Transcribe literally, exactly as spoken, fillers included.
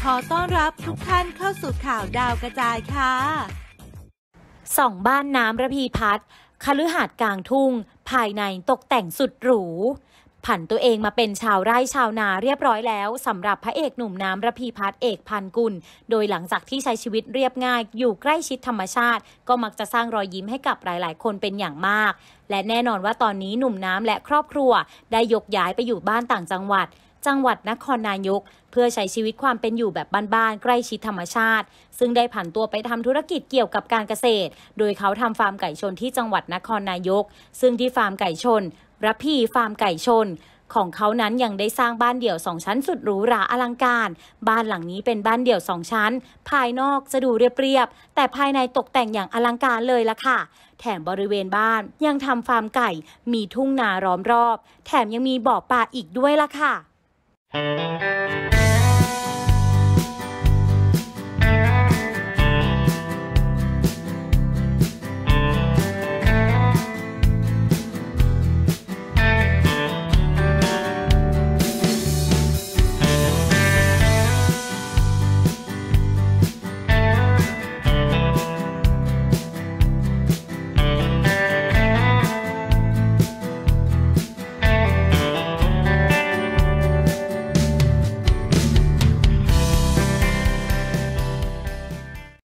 ขอต้อนรับทุกท่านเข้าสู่ข่าวดาวกระจายค่ะสองบ้านน้ำระพีพัฒน์คฤหาสน์กลางทุ่งภายในตกแต่งสุดหรูผันตัวเองมาเป็นชาวไร่ชาวนาเรียบร้อยแล้วสำหรับพระเอกหนุ่มน้ำระพีพัฒน์เอกพันกุลโดยหลังจากที่ใช้ชีวิตเรียบง่ายอยู่ใกล้ชิดธรรมชาติก็มักจะสร้างรอยยิ้มให้กับหลายๆคนเป็นอย่างมากและแน่นอนว่าตอนนี้หนุ่มน้ำและครอบครัวได้ยกย้ายไปอยู่บ้านต่างจังหวัดจังหวัดนครนายกเพื่อใช้ชีวิตความเป็นอยู่แบบบ้านๆใกล้ชิดธรรมชาติซึ่งได้ผันตัวไปทำธุรกิจเกี่ยวกับการเกษตรโดยเขาทำฟาร์มไก่ชนที่จังหวัดนครนายกซึ่งที่ฟาร์มไก่ชนระพีฟาร์มไก่ชนของเขานั้นยังได้สร้างบ้านเดี่ยวสองชั้นสุดหรูหราอลังการบ้านหลังนี้เป็นบ้านเดี่ยวสองชั้นภายนอกจะดูเรียบๆแต่ภายในตกแต่งอย่างอลังการเลยล่ะค่ะแถมบริเวณบ้านยังทำฟาร์มไก่มีทุ่งนาล้อมรอบแถมยังมีบ่อปลาอีกด้วยล่ะค่ะ